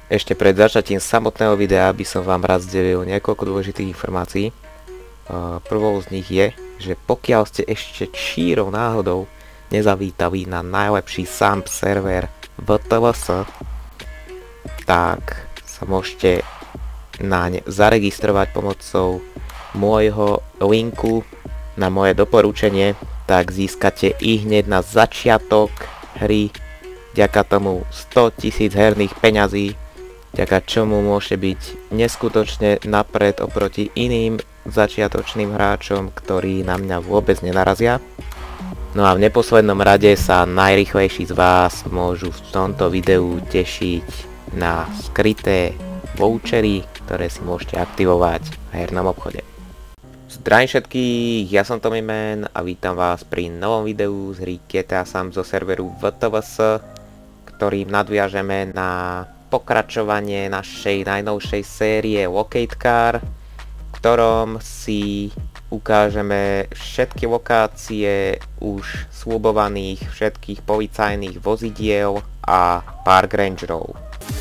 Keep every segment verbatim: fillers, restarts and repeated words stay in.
Ešte pred začatím samotného videa by som vám rád zdelil niekoľko dôležitých informácií. Prvou z nich je, že pokiaľ ste ešte čírou náhodou nezavítali na najlepší SAMP server vé té vé es, tak sa môžete naň zaregistrovať pomocou môjho linku na moje doporučenie, tak získate i hneď na začiatok hry vďaka tomu sto tisíc herných peňazí, vďaka čomu môžete byť neskutočne napred oproti iným začiatočným hráčom, ktorí na mňa vôbec nenarazia. No a v neposlednom rade sa najrýchlejší z vás môžu v tomto videu tešiť na skryté vouchery, ktoré si môžete aktivovať v hernom obchode. Zdravím všetkých, ja som Tommyman a vítam vás pri novom videu z hry gé té á Sam zo serveru vé té vé es, ktorým nadviažeme na pokračovanie našej najnovšej série Locate Car, v ktorom si ukážeme všetky lokácie už sľubovaných všetkých policajných vozidiel a park rangerov.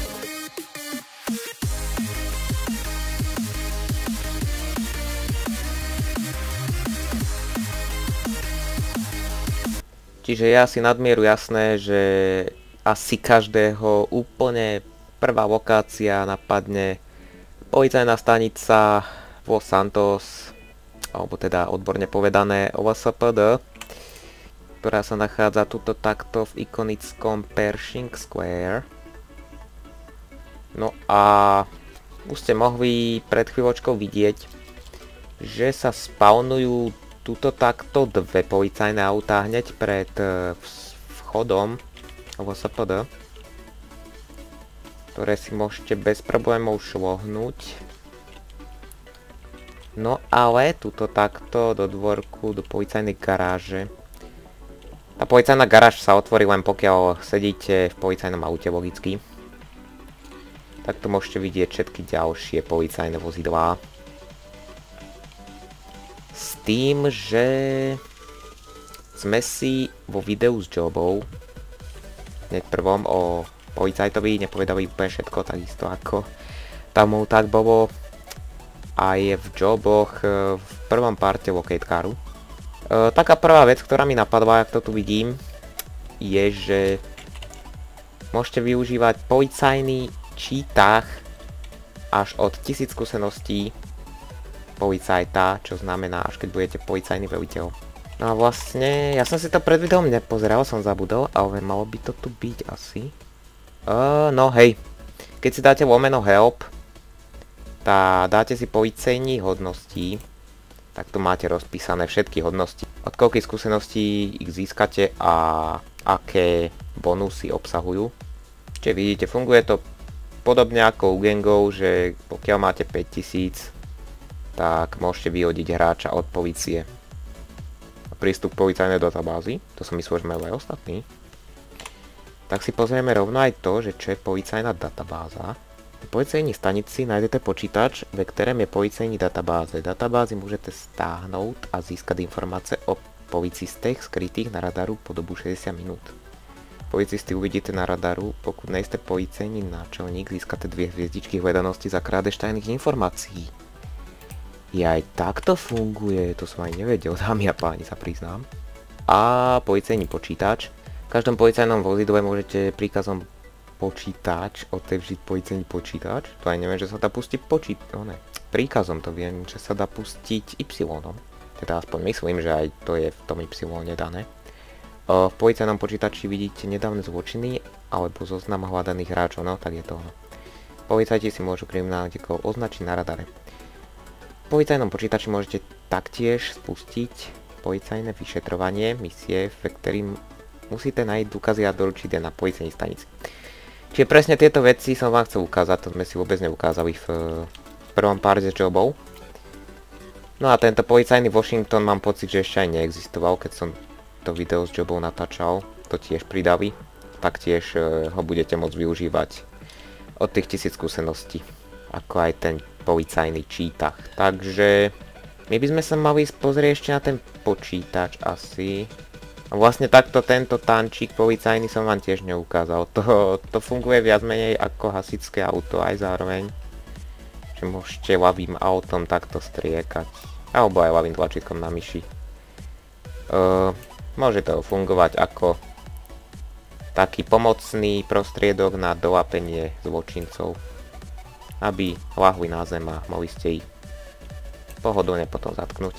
Čiže je asi nadmieru jasné, že asi každého úplne prvá lokácia napadne policajná stanica Los Santos, alebo teda odborne povedané el es pé dé, ktorá sa nachádza tuto takto v ikonickom Pershing Square. No a už ste mohli pred chvíľočkou vidieť, že sa spawnujú tuto takto dve policajné autá hneď pred vchodom el es pé dé, ktoré si môžete bez problémov šlohnúť. No ale tuto takto do dvorku, do policajnej garáže. Tá policajná garáž sa otvorí len pokiaľ sedíte v policajnom aute logicky. Takto môžete vidieť všetky ďalšie policajné vozidlá. S tým, že sme si vo videu s Jobou hneď prvom o policajtovi nepovedali úplne všetko, takisto ako tam tak bolo aj v Joboch v prvom parte Locate Caru. E, taká prvá vec, ktorá mi napadla, ak to tu vidím, je, že môžete využívať policajný cheatách až od tisíc skúseností policajta, čo znamená, až keď budete policajný veliteľ. No a vlastne, ja som si to pred videom nepozeral, som zabudol, ale malo by to tu byť asi. Uh, no hej, keď si dáte lomeno help, tá dáte si policajní hodností, tak tu máte rozpísané všetky hodnosti. Od koľkých skúseností ich získate a aké bonusy obsahujú. Čiže vidíte, funguje to podobne ako u gangov, že pokiaľ máte päťtisíc, tak môžete vyhodiť hráča od polície. Prístup k policajnej databázy, to som myslel, že majú aj ostatní. Tak si pozrieme rovno aj to, že čo je policajná databáza. V policajnej stanici nájdete počítač, ve ktorém je policajní databáze. Databázy môžete stáhnout a získať informácie o policistech skrytých na radaru po dobu šesťdesiat minút. Policisty uvidíte na radaru, pokud nejste policajný náčelník, získate dve hviezdičky hledanosti za krádež tajných informácií. Je aj takto funguje, to som aj nevedel, dámy a páni, sa priznám. A policajný počítač. V každom policajnom vozidle môžete príkazom počítač otevřiť policajný počítač. To aj neviem, že sa dá pustiť počít... No ne, príkazom to viem, že sa dá pustiť Y. Teda aspoň myslím, že aj to je v tom Y dané. V policajnom počítači vidíte nedávne zločiny alebo zoznam hľadaných hráčov, no tak je to ono. Policajti si môžu kriminálnikov označiť na radare. V policajnom počítači môžete taktiež spustiť policajné vyšetrovanie misie, ve ktorým musíte nájsť dôkazy a doručiť je na policajnej stanici. Čiže presne tieto veci som vám chcel ukázať, to sme si vôbec neukázali v prvom parte Jobov. No a tento policajný Washington mám pocit, že ešte aj neexistoval, keď som to video s Jobou natáčal, to tiež pridali. Taktiež ho budete môcť využívať od tých tisíc skúseností, ako aj ten policajný cheatach. Takže my by sme sa mali pozrieť ešte na ten počítač asi. A vlastne takto tento tančík policajný som vám tiež neukázal. To, to funguje viac menej ako hasičské auto aj zároveň. Že môžete ľavým autom takto striekať. Alebo aj ľavým tlačítkom na myši. Uh, môže to fungovať ako taký pomocný prostriedok na dolapenie zločincov. Aby ľahli na zem a mohli ste ich pohodlne potom zatknúť.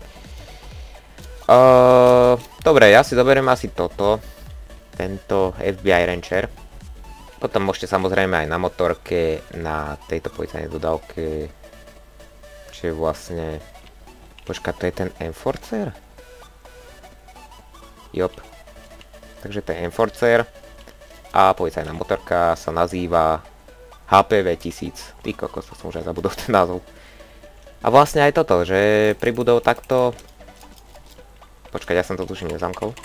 Uh, dobre, ja si zoberiem asi toto. Tento ef bí aj Rancher. Potom môžete samozrejme aj na motorke, na tejto policajnej dodávke. Čo je vlastne... Počka, to je ten Enforcer? Jop. Takže to je Enforcer. A policajná motorka sa nazýva há pé vé tisíc. Ty kokos, to som už aj zabudol ten názov. A vlastne aj toto, že pribudol takto... Počkať, ja som to tuším nezamkol.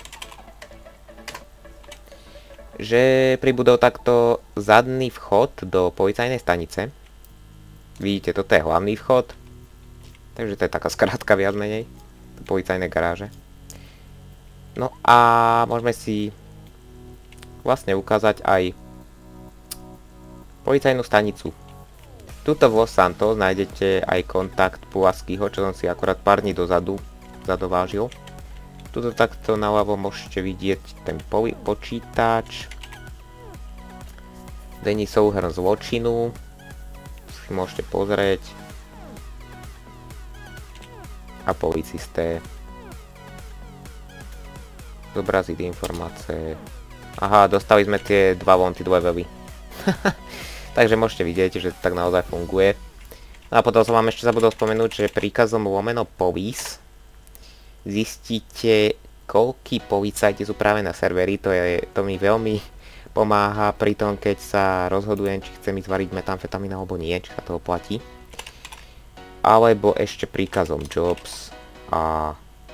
Že pribudol takto zadný vchod do policajnej stanice. Vidíte, toto je hlavný vchod. Takže to je taká skrátka viac menej. Do policajnej garáže. No a môžeme si vlastne ukázať aj policajnú stanicu. Tuto v Los Santos nájdete aj kontakt Pulaskýho, čo som si akorát pár dní dozadu zadovážil. Tuto takto naľavo môžete vidieť ten počítač. Denní souhrn zločinu. Si môžete pozrieť. A policisté. Zobraziť informácie. Aha, dostali sme tie dva wanted levely. Takže môžete vidieť, že to tak naozaj funguje. No a potom som vám ešte zabudol spomenúť, že príkazom lomeno police zistíte, koľkí policajti sú práve na serveri. To, je, to mi veľmi pomáha pri tom, keď sa rozhodujem, či chcem ísť variť metamfetamín alebo nie, či sa to oplatí. Alebo ešte príkazom jobs a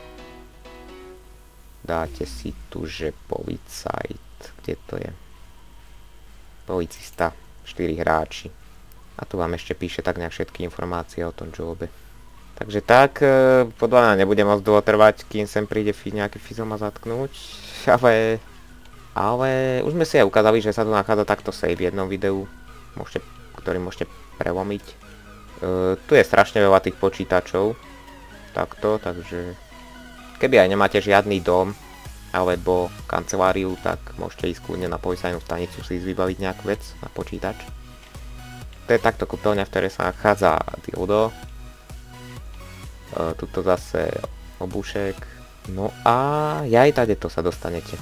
dáte si tu, že policajt, kde to je? Policista, štyri hráči. A tu vám ešte píše tak nejak všetky informácie o tom jobe. Takže tak, podľa mňa nebude moc dlho trvať, kým sem príde nejaký fyzo ma zatknúť, ale, ale už sme si aj ukázali, že sa tu nachádza takto save v jednom videu, môžete, ktorý môžete prelomiť. Uh, tu je strašne veľa tých počítačov, takto, takže keby aj nemáte žiadny dom alebo kanceláriu, tak môžete ísť kľudne na policajnú stanicu si vybaviť nejakú vec na počítač. To je takto kúpeľňa, v ktorej sa nachádza dildo. Uh, tuto zase obušek. No a aj tady to sa dostanete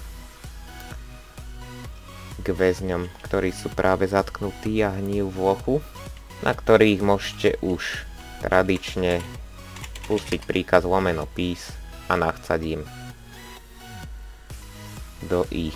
k väzňom, ktorí sú práve zatknutí a hníjú v lochu, na ktorých môžete už tradične pustiť príkaz lomeno peace a nachcať im do ich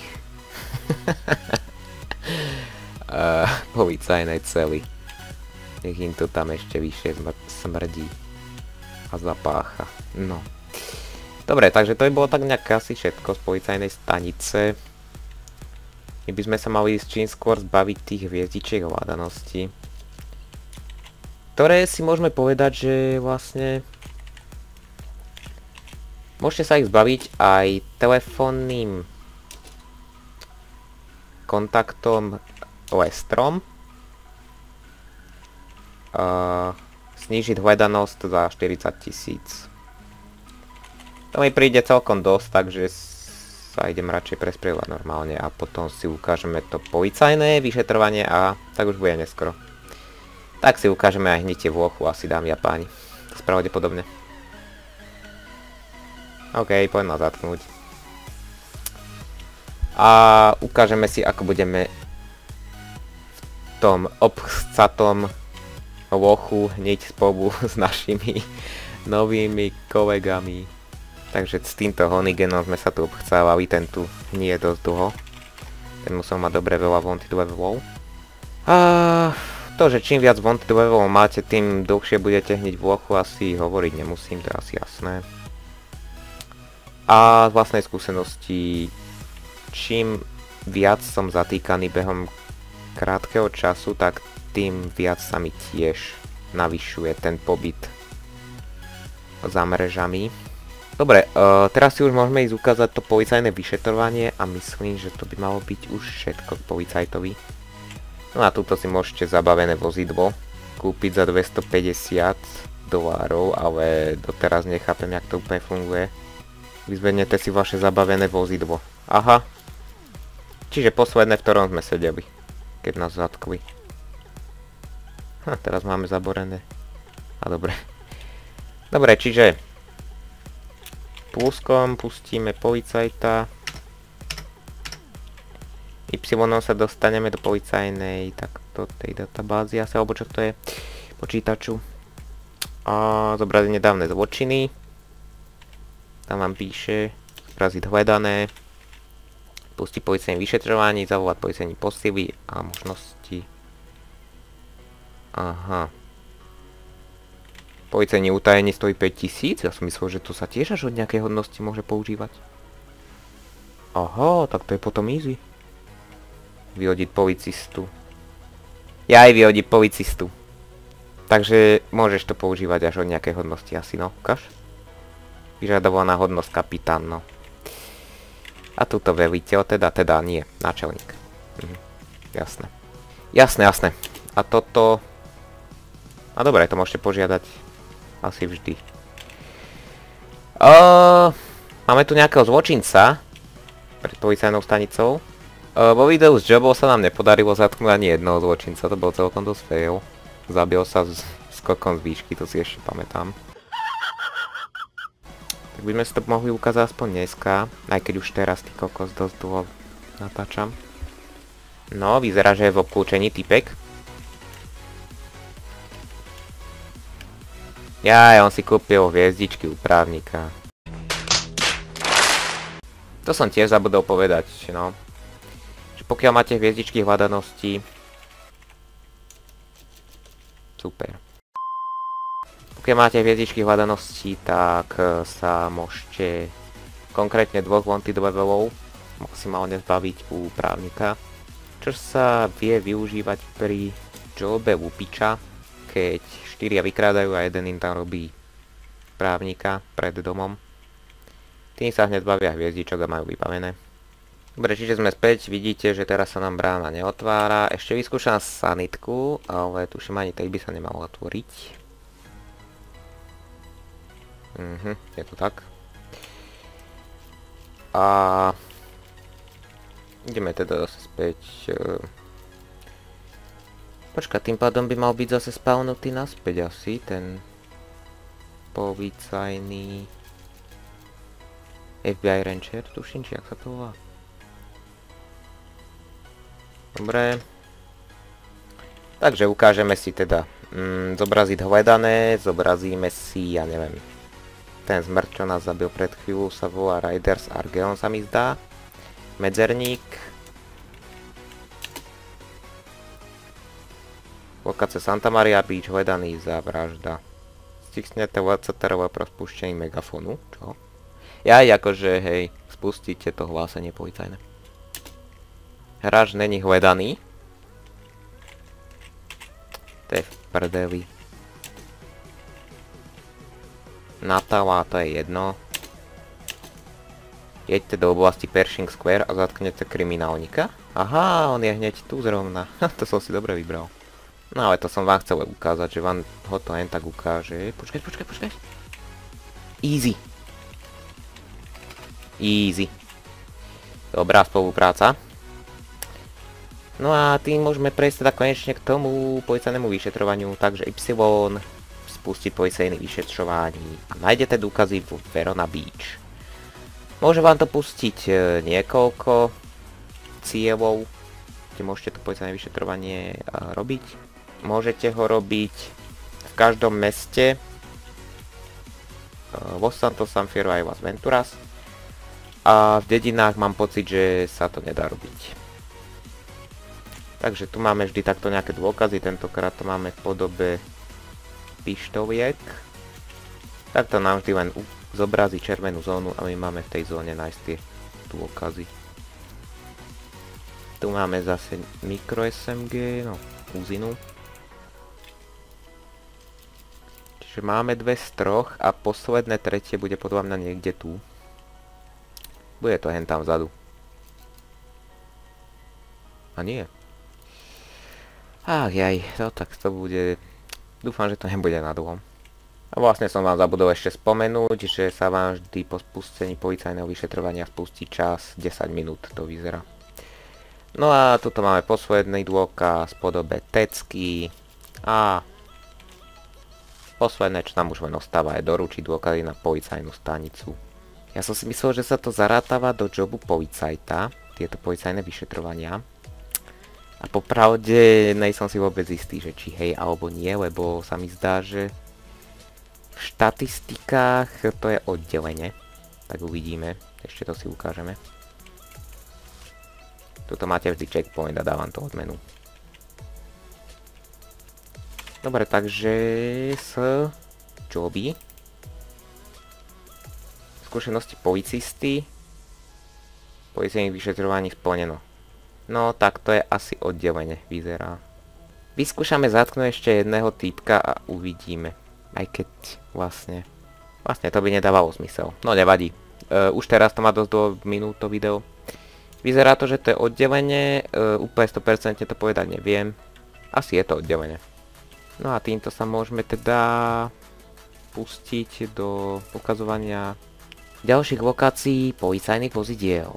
uh, policajnej cely. Nech im to tam ešte vyššie smrdí a zapácha. No. Dobre, takže to by bolo tak nejak asi všetko z policajnej stanice. My by sme sa mali s čím skôr zbaviť tých hviezdičiek hľadanosti, ktoré si môžeme povedať, že vlastne môžete sa ich zbaviť aj telefónnym kontaktom Lestrom. Uh, snížiť hľadanosť za štyridsať tisíc. To mi príde celkom dosť, takže sa idem radšej presprievať normálne a potom si ukážeme to policajné vyšetrovanie a tak už bude neskoro. Tak si ukážeme aj hneď tie vlochu, asi dámy a páni. Pravdepodobne. OK, poďme zatknúť. A ukážeme si, ako budeme v tom obchcatom lochu hneď spolu s našimi novými kolegami. Takže s týmto Honigenom sme sa tu obchcávali, ten tu nie je dosť dlho. Ten musel mať dobre veľa wanted levelov. A to, že čím viac wanted levelov máte, tým dlhšie budete hneď v lochu, asi hovoriť nemusím, to je asi jasné. A z vlastnej skúsenosti, čím viac som zatýkaný behom krátkeho času, tak tým viac sa mi tiež navyšuje ten pobyt za mrežami. Dobre, uh, teraz si už môžeme ísť ukázať to policajné vyšetrovanie a myslím, že to by malo byť už všetko k policajtovi. No a túto si môžete zabavené vozidlo kúpiť za dvestopäťdesiat dolárov, ale doteraz nechápem, jak to úplne funguje. Vyzvednete si vaše zabavené vozidlo. Aha. Čiže posledné, v ktorom sme sedeli, keď nás zatkli. Ha, teraz máme zaborené. A dobre. Dobre, čiže pluskom pustíme policajta. Y sa dostaneme do policajnej takto tej databázy asi, alebo čo to je, počítaču. A zobraziť nedávne zločiny. Tam vám píše zobraziť hledané, pustiť policajné vyšetrovanie, zavolať policajní posily a možnosti. Aha. Policajné utajenie stojí päťtisíc, ja som myslel, že to sa tiež až od nejakej hodnosti môže používať. Aha, tak to je potom easy. Vyhodiť policistu. Ja aj vyhodiť policistu. Takže môžeš to používať až od nejakej hodnosti asi, no, ukáž. Vyžadovaná hodnosť kapitán, no. A tuto veliteľ, teda, teda nie, náčelník. Mhm, jasné. Jasné, jasné. A toto. A dobre, to môžete požiadať asi vždy. Uh, máme tu nejakého zločinca pred policajnou stanicou. Uh, vo videu s Jobou sa nám nepodarilo zatknúť ani jednoho zločinca, to bol celkom dosť fail. Zabil sa s skokom z výšky, to si ešte pamätám. Tak by sme si to mohli ukázať aspoň dneska, aj keď už teraz ty kokos dosť dlho natáčam. No, vyzerá, že je v obklúčení typek. Jaj, on si kúpil hviezdičky u právnika. To som tiež zabudol povedať, no. Že pokiaľ máte hviezdičky hľadanosti... Super. Pokiaľ máte hviezdičky hľadanosti, tak sa môžete konkrétne dvoch wanted levelov maximálne zbaviť u právnika. Čo sa vie využívať pri jobe lupiča, keď štyria vykrádajú a jeden im tam robí právnika pred domom. Tým sa hneď bavia hviezdičok a majú vybavené. Dobre, čiže sme späť, vidíte, že teraz sa nám brána neotvára. Ešte vyskúšam sanitku, ale tuším ani tej by sa nemalo otvoriť. Mhm, je to tak. A ideme teda zase späť. Počka, tým pádom by mal byť zase spawnutý naspäť asi, ten policajný ef bí aj Ranger, tuším, či jak sa to volá. Dobre. Takže ukážeme si teda mm, zobraziť hledané, zobrazíme si, ja neviem, ten smrť, čo nás zabil pred chvíľu, sa volá Riders Argeon, sa mi zdá. Medzerník. Lokácia Santa Maria Beach, hledaný za vražda. Stiksnete Let's-Terové pro spúštení megafónu, čo? Jaj, akože, hej, spustíte to hlásenie policajné. Hráč není hledaný. To je v prdeli. Natala, to je jedno. Jeďte do oblasti Pershing Square a zatknete kriminálnika. Aha, on je hneď tu zrovna. To som si dobre vybral. No ale to som vám chcel ukázať, že vám ho to len tak ukáže. Počkaj, počkaj, počkaj. Easy. Easy. Dobrá spolupráca. No a tým môžeme prejsť teda konečne k tomu policajnému vyšetrovaniu, takže Y spustiť policajné vyšetrovanie a nájdete dôkazy v Verona Beach. Môže vám to pustiť niekoľko cieľov, kde môžete to policajné vyšetrovanie robiť. Môžete ho robiť v každom meste, Los Santos, San Fierro aj Las Venturas. A v dedinách mám pocit, že sa to nedá robiť. Takže tu máme vždy takto nejaké dôkazy, tentokrát to máme v podobe pištoviek. Takto nám vždy len zobrazí červenú zónu a my máme v tej zóne nájsť tie dôkazy. Tu máme zase mikro es em gé, no, úzinu. Čiže Takže máme dve z troch a posledné tretie bude podľa mňa niekde tu. Bude to hen tam vzadu. A nie. Ach jaj, no tak to bude... Dúfam, že to nebude na dlho. A vlastne som vám zabudol ešte spomenúť, že sa vám vždy po spustení policajného vyšetrovania spustí čas desať minút, to vyzerá. No a tuto máme posledný dôkaz v podobe tecky. A posledné, čo nám už len ostáva, je doručiť dôkazy na policajnú stanicu. Ja som si myslel, že sa to zarátava do jobu policajta, tieto policajné vyšetrovania. A popravde nejsom si vôbec istý, že či hej alebo nie, lebo sa mi zdá, že v štatistikách to je oddelenie. Tak uvidíme, ešte to si ukážeme. Tuto máte vždy checkpoint a dávam to odmenu. Dobre, takže s joby. Skúsenosti policisty. Policajných vyšetrovaní splneno. No, tak to je asi oddelenie, vyzerá. Vyskúšame zatknúť ešte jedného týpka a uvidíme. Aj keď vlastne... Vlastne to by nedávalo zmysel. No, nevadí. Uh, už teraz to má dosť do minút to video. Vyzerá to, že to je oddelenie. Uh, úplne sto percent to povedať neviem. Asi je to oddelenie. No a týmto sa môžeme teda pustiť do ukazovania ďalších lokácií policajných vozidiel.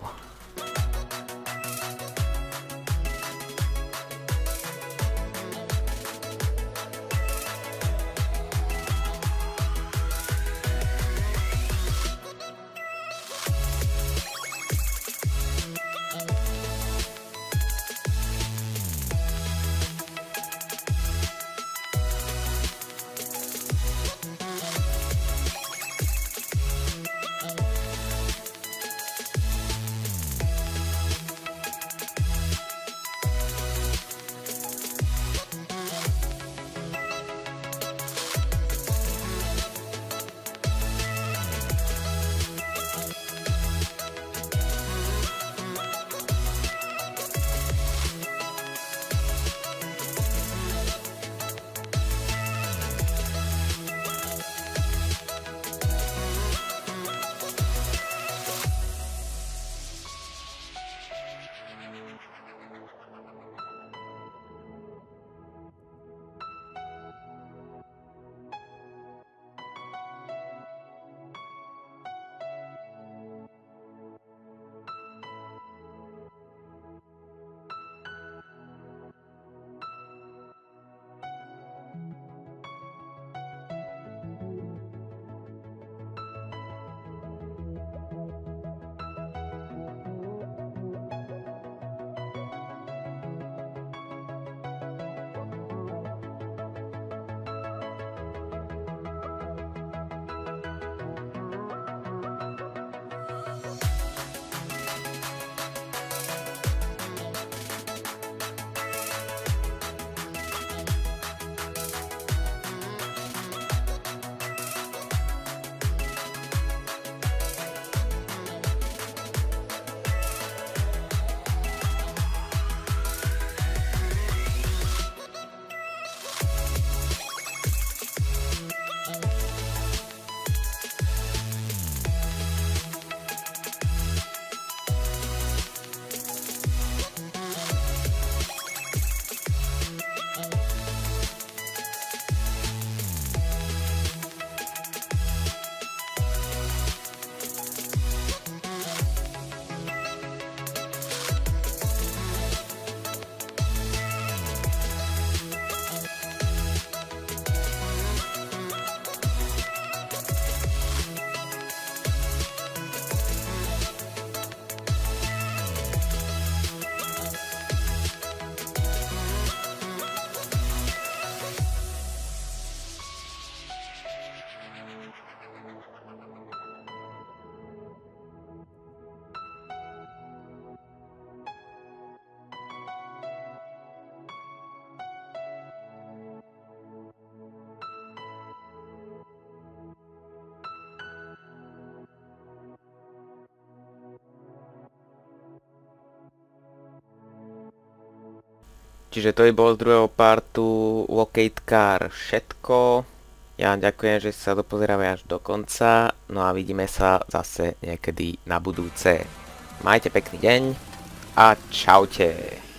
Čiže to by bolo z druhého partu Locate Car všetko. Ja vám ďakujem, že ste sa dopozerali až do konca, no a vidíme sa zase niekedy na budúce. Majte pekný deň a čaute.